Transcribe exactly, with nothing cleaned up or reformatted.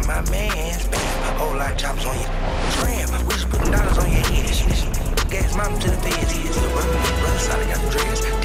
my man's back. Whole lot of chops on your tram. We just putting dollars on your head. Shit, shit. Gas mama to the feds. He is the brother, brother, solid got the dress.